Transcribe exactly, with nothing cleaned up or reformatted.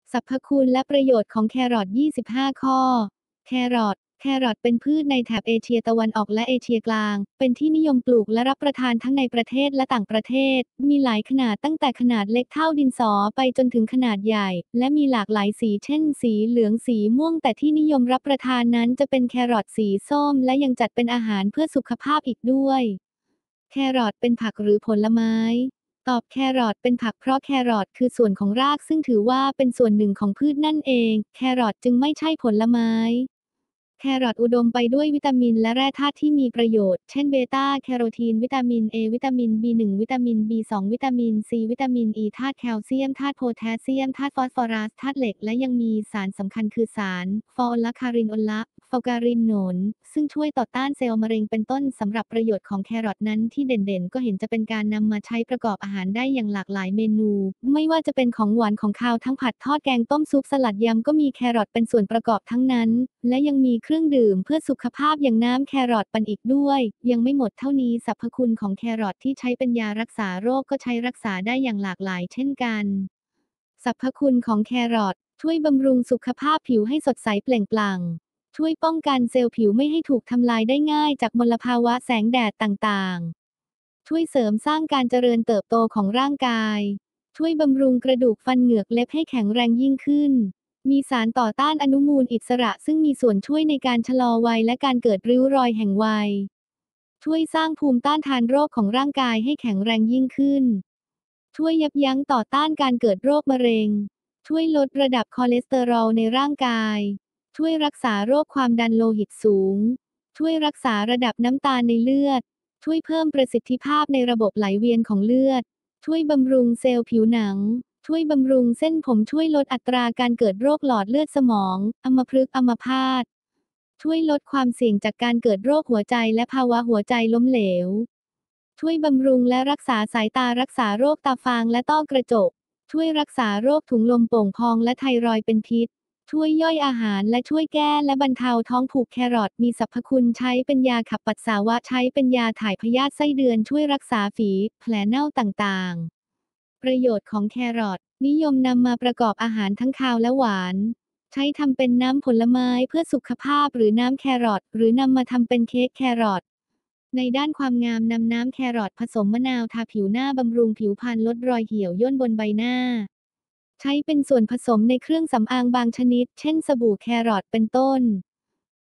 สรรพคุณและประโยชน์ของแครอท ยี่สิบห้า ข้อ แครอท แครอทเป็นพืชในแถบเอเชียตะวันออกและเอเชียกลาง เป็นที่นิยมปลูกและรับประทานทั้งในประเทศและต่างประเทศ มีหลายขนาดตั้งแต่ขนาดเล็กเท่าดินสอไปจนถึงขนาดใหญ่ และมีหลากหลายสีเช่น สีเหลือง สีม่วง แต่ที่นิยมรับประทานนั้นจะเป็นแครอทสีส้ม และยังจัดเป็นอาหารเพื่อสุขภาพอีกด้วย แครอทเป็นผักหรือผลไม้ ตอบ แครอทเป็นผักเพราะแครอทคือส่วนของรากซึ่งถือว่าเป็นส่วนหนึ่งของพืชนั่นเอง แครอทจึงไม่ใช่ผลไม้ แครอทอุดมไปด้วยวิตามินและแร่ธาตุที่มีประโยชน์ เช่น เบต้า แคโรทีน วิตามิน เอ วิตามิน บี หนึ่ง วิตามิน บี สอง วิตามิน ซี วิตามิน อี ธาตุแคลเซียม ธาตุโพแทสเซียม ธาตุฟอสฟอรัส ธาตุเหล็ก และยังมีสารสำคัญคือสาร ฟอลลาคารินอลละ ฟอลการินโนน ซึ่งช่วยต่อต้านเซลล์มะเร็งเป็นต้น สำหรับประโยชน์ของแครอทนั้นที่เด่นๆ ก็เห็นจะเป็นการนำมาใช้ประกอบอาหารได้อย่างหลากหลายเมนู ไม่ว่าจะเป็นของหวานของคาวทั้งผัดทอดแกงต้มซุปสลัดยำก็มีแครอทเป็นส่วนประกอบทั้งนั้น และยังมีเครื่องดื่มเพื่อสุขภาพอย่างน้ำแครอทปั่นอีกด้วย ยังไม่หมดเท่านี้สรรพคุณของแครอทที่ใช้เป็นยารักษาโรคก็ใช้รักษาได้อย่างหลากหลายเช่นกัน สรรพคุณของแครอทช่วยบำรุงสุขภาพผิวให้สดใสเปล่งปลั่ง ช่วยป้องกันเซลล์ผิวไม่ให้ถูกทำลายได้ง่ายจากมลภาวะแสงแดดต่างๆ ช่วยเสริมสร้างการเจริญเติบโตของร่างกาย ช่วยบำรุงกระดูกฟันเหงือกเล็บให้แข็งแรงยิ่งขึ้น มีสารต่อต้านอนุมูลอิสระซึ่งมีส่วนช่วยในการชะลอวัยและการเกิดริ้วรอยแห่งวัย ช่วยสร้างภูมิต้านทานโรคของร่างกายให้แข็งแรงยิ่งขึ้น ช่วยยับยั้งต่อต้านการเกิดโรคมะเร็ง ช่วยลดระดับคอเลสเตอรอลในร่างกาย ช่วยรักษาโรคความดันโลหิตสูง ช่วยรักษาระดับน้ำตาลในเลือด ช่วยเพิ่มประสิทธิภาพในระบบไหลเวียนของเลือด ช่วยบำรุงเซลล์ผิวหนัง ช่วยบำรุงเส้นผมช่วยลดอัตราการเกิดโรคหลอดเลือดสมอง อัมพฤกษ์อัมพาต ช่วยลดความเสี่ยงจากการเกิดโรคหัวใจและภาวะหัวใจล้มเหลว ช่วยบำรุงและรักษาสายตารักษาโรคตาฟางและต้อกระจก ช่วยรักษาโรคถุงลมโป่งพองและไทรอยด์เป็นพิษ ช่วยย่อยอาหารและช่วยแก้และบรรเทาท้องผูกแครอทมีสรรพคุณใช้เป็นยาขับปัสสาวะใช้เป็นยาถ่ายพยาธิไส้เดือนช่วยรักษาฝีแผลเน่าต่างๆ ประโยชน์ของแครอทนิยมนำมาประกอบอาหารทั้งคาวและหวาน ใช้ทำเป็นน้ำผลไม้เพื่อสุขภาพหรือน้ำแครอทหรือนำมาทำเป็นเค้กแครอทในด้านความงามนำน้ำแครอทผสมมะนาวทาผิวหน้าบำรุงผิวพรรณลดรอยเหี่ยวย่นบนใบหน้า ใช้เป็นส่วนผสมในเครื่องสำอางบางชนิด เช่นสบู่แครอทเป็นต้น